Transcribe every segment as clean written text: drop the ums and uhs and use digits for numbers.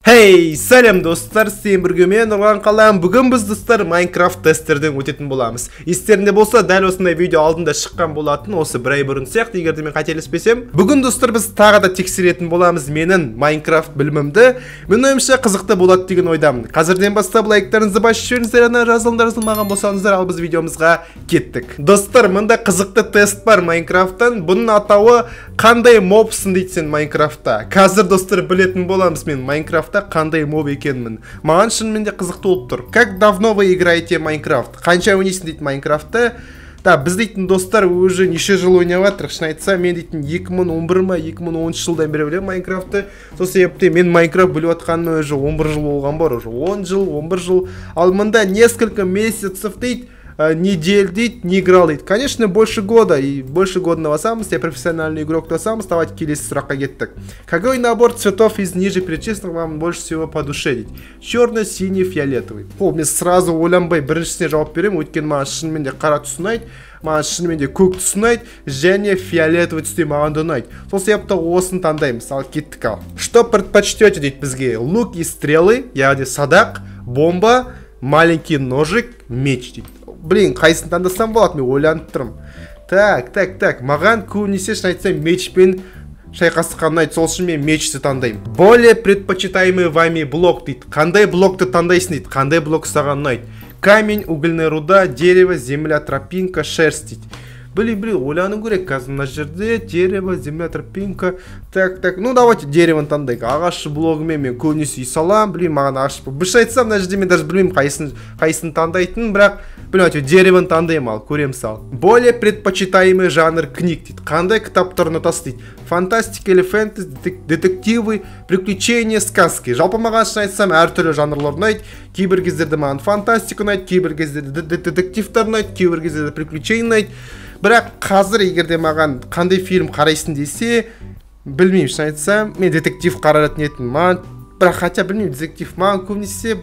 Hey, сәлем достар, сен бірге мен Нұрлан қалам. Бүгін біз достар Майнкрафт тесттерден өтетін боламыз. Естерінде болса, дәл осындай видео алдында шыққан болатын, осы бір ай бұрын сияқты, егерде мен қателеспесем. Бүгін достар біз тағы да тексеретін боламыз менің Майнкрафт білімімді. Мен ойымша қызықты болады деген ойдамын. Қазірден бастап лайктарыңызды басып жіберіңіздер, жазылмаған болсаңыздар, ал біз видеомызға кеттік. Достар, мында қызықты тест бар Майнкрафттан. Бұның атауы қандай мобсың дейтсен Майнкрафтта. Қазір достар білетін боламыз мен Майнкрафтта қандай моб екенмін. Маған шынымен де қызықты болып тұр. Как давно вы играете Майнкрафт? Қанша ойнайсың дейді Майнкрафтты? Да, біз дейтін достар уже неше жыл ойнап жатырық. Шын айтса, мен дейтін 2011 ма, 2010 жылдан бері білемін Майнкрафтты. Сол себепте мен Майнкрафт біліп отқаным уже 11 жыл болған бар, уже 10 жыл, 11 жыл. Ал мында несколько месяцев дейді, недель дейді, не играл дейді. Конечно, больше года. И больше года навасамыз, я профессиональный игрок тасамыз. Давайте келесі сұраққа кеттік. Какой набор цветов из ниже перечисленных вам больше всего по душе дейді? Черный, синий, фиолетовый. Мен сразу ойланбай біріншісіне жауап беремін. Өйткені маған шынымен де қара түсі ұнайды, маған шынымен де көк түсі ұнайды, және фиолетовый түсте маған да ұнайды. Сол себепті осын таңдаймыз. Ал кеттік ал. Что предпочтете дейді бізге? Лук и стрелы, яғни садақ, бомба, маленький ножик, меч дейді. Блин, қайсын таңдасам болады, мен ойланып тұрмын. Так, маған көбінесе шын айтсам мечпен шайқасқа ұнайды, сол үшін мен мечті таңдаймын. Более предпочитаемый вами блок дейді. Қандай блокты таңдайсың дейді? Қандай блок саған ұнайды? Камень, угольная руда, дерево, земля, тропинка, шерсть дейді. Блин, ойлану керек, қазір мына жерде дерево, земля, тропинка. Так, ну давайте деревоны таңдайық. Ағаш блогымен мен көбінесе үй салам, маған ағаш. Бір айтсам, мына жерде мен даже білмеймін қайсын таңдайтын, бірақ деревоны таңдаймын, ал көреміз ал. Более предпочитаемый жанр книг дейді. Қандай кітаптар ұнатасыз дейді? Фантастика или фэнтези, детективы, приключения, сказки. Жалпы маған шын айтсам, әртүрлі жанрлар ұнайды. Кейбір кездерде маған фантастика ұнайды, кейбір кездерде детективтар ұнайды, кейбір кездерде приключения ұнайды. Бірақ қазір егерде маған қандай фильм қарайсың десе, білмеймін, шын айтсам, мен детектив қараратын едім. Маған, бірақ хотя білмеймін, детектив маған көбінесе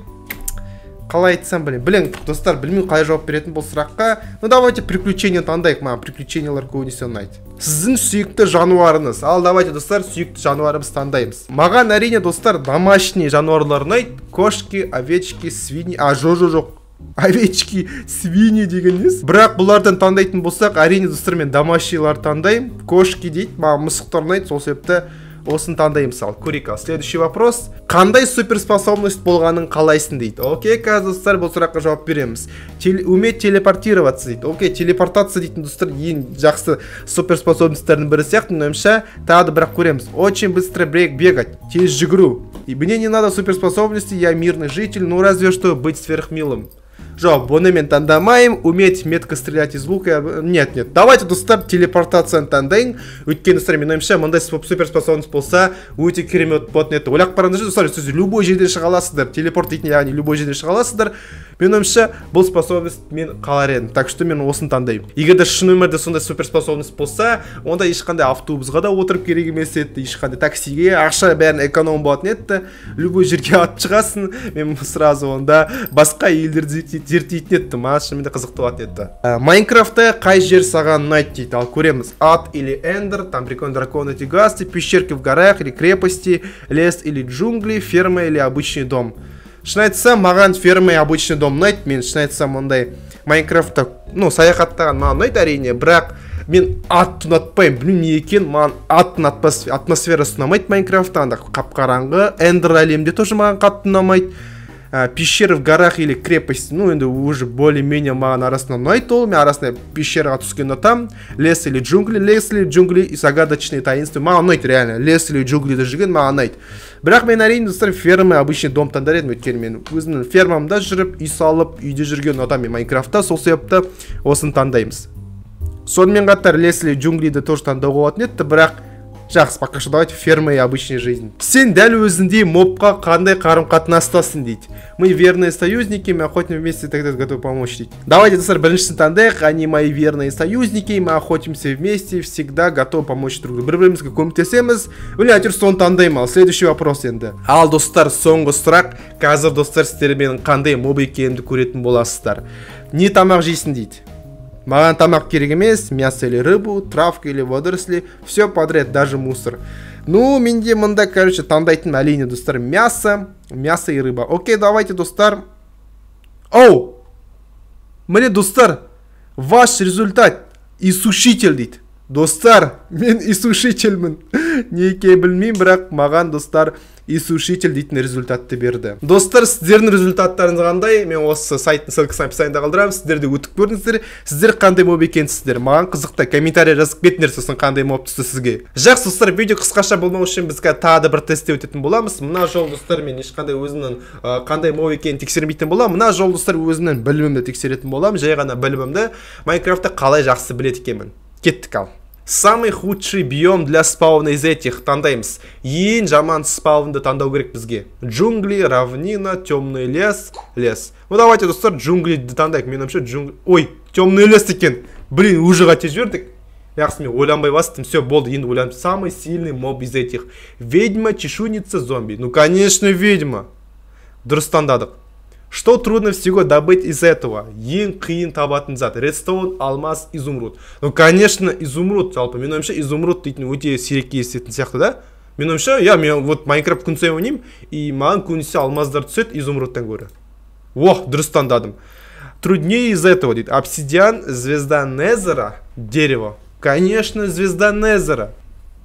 қалай айтсам білмеймін. Достар, білмеймін қалай жауап беретін бұл сұраққа. Ну давайте приключения таңдайық, маған приключениялар көбінесе ұнайды. Сіздің сүйікті жануарыңыз. Ал давайте достар, сүйікті жануарымыз таңдаймыз. Маған әрине достар, домашний жануарлар ұнайды. Кошки, овечки, свиньи. Жоқ. Овечки, свиньи деген несі? Бірақ бұлардан таңдайтын болсақ, әрине достар, мен домашнилар таңдаймын. Кошки дейді, маған мысықтар ұнайды, сол себепті осын таңдаймын сал. Көрейік ал. Следующий вопрос. Қандай суперспособность болғанын қалайсың дейді? Окей, қазір достар, бұл сұраққа жауап береміз. Уметь телепортироваться дейді. Окей, телепортация дейтін достар ең жақсы суперспособностьтердің бірі сияқты, ойымша, тағы да бірақ көреміз. Очень быстро бегать, тез жүгіру. И мне не надо суперспособности, я мирный житель, ну разве что быть сверхмилым. Жоқ, бұны мен таңдамайым. Уметь метко стрелять из лука. Нет. Давайте достар телепортацияны таңдайын. Өйткені достар, мен ойымша, мындай суперспособность болса, өте керемет болатын еді. Ойлап қараңыздар, достар, сіз любой жерден шыға аласыздар. Телепорт дейтін, яғни любой жерден шыға аласыздар. Мен ойымша, бұл способность мен қалар едім. Так что мен осын таңдаймын. Егерде шын өмірде сондай суперспособность болса, онда ешқандай автобусқа да отырып керек емес еді, ешқандай таксиге, ақша бәрін эконом болатын еді. Любой жерге атып шығасың. Мен сразу онда басқа елдерді зерттейтін еді. Маған шынымен де қызықты болатын еді. Майнкрафтта қай жер саған ұнайды дейді? Ал көреміз. Ад или эндер, там прикольные драконы, тигасты, пещерки в горах или крепости, лес или джунгли, ферма или обычный дом. Шын айтсам, маған ферма и обычный дом ұнайды. Мен шын айтсам, ондай Майнкрафтта, саяхаттаған маған ұнайды әрине, бірақ мен атты ұнатпаймын. Білмеймін не екен, маған аттың атмосферасы ұнамайды Майнкрафтта. Қап-қараңғы, эндер әлемде тоже маған қатты ұнамайды. Пещеры в горах или крепости, енді уже более-менее маған арасында ұнайды ол. Мен арасында пещераға түскен ұнатам. Лес или джунгли и загадочные таинства. Маған ұнайды реально. Лес или джунглиде жүрген маған ұнайды. Бірақ мен әрине достар ферма, обычный дом таңдар едім. Өйткені мен өзімнің фермамда жүріп, үй салып, үйде жүрген ұнатам мен Майнкрафтта. Сол себепті осын таңдаймыз. Сонымен қатар лес или джунглиде тоже таңдауға болатын еді, бірақ жақсы, пока что давайте ферма и обычная жизнь. Сен дәл өзіндей мобқа қандай қарым-қатынастасың дейді. Мы верные союзники, мы охотимся вместе, тогда готовы помочь дейді. Давайте, достар, біріншісін таңдайық. Они мои верные союзники, мы охотимся вместе, всегда готовы помочь друг другу. Бір-бірімізге көмектесеміз. Әйтеуір соны таңдаймын ал. Следующий вопрос енді. Ал достар, соңғы сұрақ. Қазір достар, сіздер менің қандай моб екенімді көретін боласыздар. Не тамақ жейсің дейді? Маған тамақ керек емес, мясо или рыбу, травка или водоросли, все подряд, даже мусор. Ну, менде мында, короче, таңдайтын әрине, достар, мясо и рыба. Окей, давайте, достар. Оу! Міне, достар, ваш результат иссушитель дейді. Достар, мен иссушительмін. Неке білмеймін, бірақ маған, достар, иссушитель дейтін результатты берді. Достар, сіздердің результаттарыңыз қандай? Мен осы сайттың ссылкасын описаниеда қалдырамын. Сіздер де өтіп көрдіңіздер. Сіздер қандай моб екенсіздер? Маған қызықты комментарий жазып кетіңдер, сосын қандай моб түсті сізге. Жақсы, достар, видео қысқаша болмау үшін біз тағы да бір тестте өтетін боламыз. Мына жол, достар, мен ешқандай өзімнің қандай моб екенін тексермейтін боламын. Мына жол, достар, өзімнің білімімді тексеретін боламын. Жай ғана білімімді Майнкрафтты қалай жақсы біледі екенмін. Кеттік ал. Самый худший биом для спауна из этих таңдаймыз. Ең жаман спаунды таңдау керек бізге. Джунгли, равнина, темный лес. Ну давайте, достар, джунглиді таңдайық. Мен вообще джунгли... Ой, темный лес екен. Блин, уже қате жібердік. Яқсы, мен ойланбай бастым. Все, болды, енді ойланып. Самый сильный моб из этих. Ведьма, чешуница, зомби. Ну, конечно, ведьма. Дұрыс таңдадық. Что трудно всего добыть из этого? Ең қиын табатын зат. Редстоун, алмаз, изумруд. Ну, конечно, изумруд. Жалпы, мен ойымша, изумруд дейтін өте сирек кездесетін сияқты, да? Мен ойымша, мен вот Майнкрафт күн сайын ойнаймын, и маған көбінесе алмаздар түседі изумрудтан гөрі. Ох, дұрыс таңдадым. Труднее из этого, дейді. Обсидиан, звезда Незера, дерево. Конечно, звезда Незера.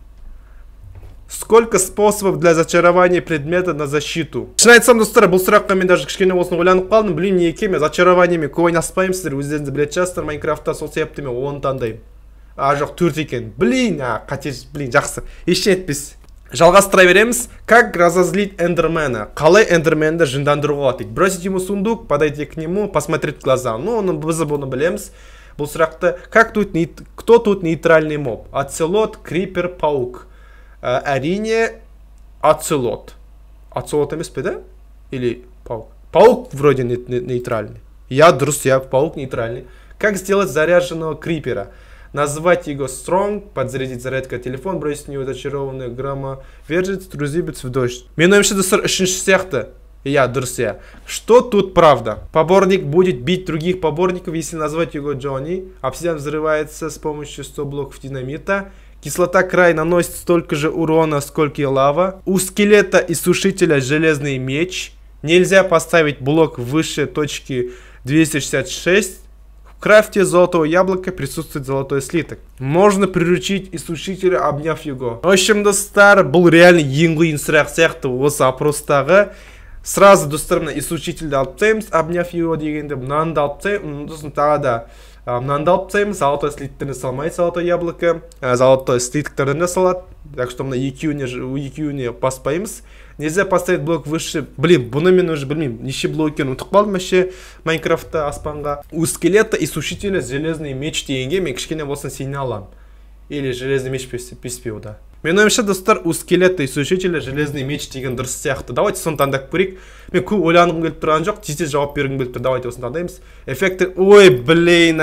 Сколько способов для зачарования предмета на защиту? Шын айтсам, достар, бұл сұраққа мен даже кішкене болсын ойланып қалдым. Білмеймін не екен, мен зачарованиямен көп ойнаспаймын, сіздер өздеріңізді білетін шығарсыздар Майнкрафтта, сол себепті мен 10 таңдаймын. Жоқ, 4 екен. Жақсы. Еште етпес. Жалғастыра береміз. Как разозлить эндермена? Қалай эндерменді жындандыруға болады? Бросить ему сундук, подойти к нему, посмотреть в глаза. Ну, біз бұны білеміз. Бұл сұрақты, кто тут нейтральный моб? Оцелот, крипер, паук. Әрине, оцелот. Оцелот емес пе, да? Или паук? Паук вроде нейтральный. Дұрыс, паук нейтральный. Как сделать заряженного крипера? Назвать его strong, подзарядить зарядка телефон, бросить в него зачарованный громовержец, трузибец в дождь. Мен ойымша, достар, үшінші сияқты. Дұрыс, Что тут правда? Поборник будет бить других поборников, если назвать его Джонни. Обсидиан взрывается с помощью 100 блоков динамита. Кислота край наносит столько же урона, сколько и лава. У скелета и сушителя железный меч. Нельзя поставить блок выше точки 266. В крафте золотого яблока присутствует золотой слиток. Можно приручить иссушителя, обняв его. В общем, достар, бұл реально ең қиын сұрақ сияқты осы опростағы. Сразу, достар, мына иссушительді алып тастаймыз, обняв его дегенде, мынаны алып тастаймыз, сосын тағы да мынаны алып тастаймыз, золотой слитоктеріне салмайды золотой яблоко, золотой слитоктеріне салады. Так что мына екеуіне баспаймыз. Нельзя поставить блок выше. Блин, бұны мен уже білмеймін. Неше блок екенін ұмытып қалдым вообще Майнкрафтта аспанға. У скелета иссушителя железный меч дегенге мен кішкене болсын сене аламын. Или железный меч песпеу, да. Мен ойымша, достар, у скелета иссушителя железный меч деген дұрыс сияқты. Давайте соны таңдап көрейік. Мен көп ойланғым келіп тұрған жоқ, тез жауап бергім келіп тұр. Давайте осыны таңдаймыз. Эффекты... Ой, блин,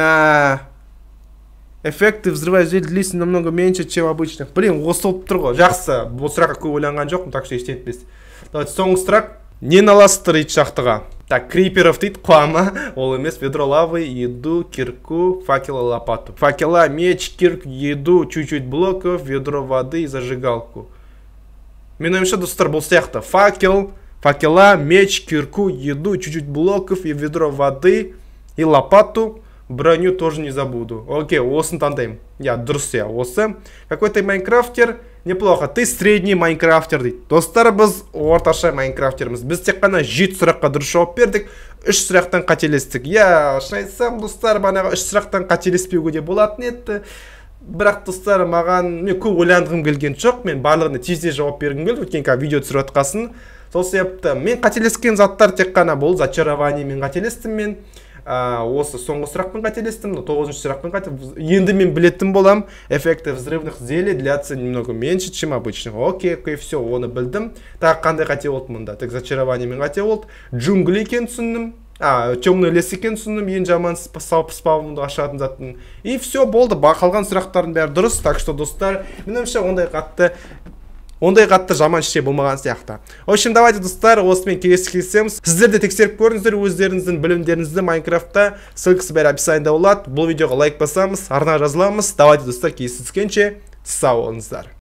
Эффекты взрывают длится намного меньше, чем обычных. Блин, осы болып тұр ғой. Жақсы, бұл сұраққа көп ойланған жоқпын, так что ештеңе етпес. Давайте соңғы сұрақ. Не наластыр ит шақтыға? Так, криперов дейді, қуама. Ол емес, ведро лавы, еду, кирку, факела, лопату. Факела, меч, кирк, еду, чуть-чуть блоков, ведро воды и зажигалку. Мен ойымша, достар, бұл сияқты. Факела, меч, кирку, еду, чуть-чуть блоков и ведро воды и лопату. Броню тоже не забуду. Окей, осын таңдаймын. Дұрыс, осы. Какой-то майнкрафтер. Неплохо. Ты средний майнкрафтер дейді. Достар, біз орташа майнкрафтерміз. Біз тек қана 7 сұраққа дұрыс жауап бердік. 3 сұрақтан қателестік. Шын айтсам, достар, банаға 3 сұрақтан қателеспеуге де болатын еді. Бірақ, достар, маған мен көп ойландығым келген жоқ. Мен барлығына тез жауап бергім келді. Өткен видео түсіріп отқасын. Сол себепті мен қателескен заттар тек қана бұл. Зачарование мен қателестім мен. Осы соңғы сұрақпен қателестім, 9-шы сұрақпен қателестім. Енді мен білетін болам, эффекты взрывных зелий длятся немного меньше, чем обычного. Окей, все, оны білдім. Так, қандай қате болды мұнда? Так, зачарование мен қате болды. Джунгли екен түсіндім. Темный лес екен түсіндім. Ең жаман спаунды ашатын затын. И все болды. Қалған сұрақтардың бәрі дұрыс. Так что, достар, меніңше ондай қатты жаман шеше болмаған сияқты. В общем, давайте, достар, осымен келесі кездесеміз. Сіздер де тексеріп көріңіздер өздеріңіздің білімдеріңізді Майнкрафтта. Ссылкасы бәрі описаниеда болады. Бұл видеоға лайк басамыз, арна жазыламыз. Давайте, достар, кездескенше сау болыңыздар.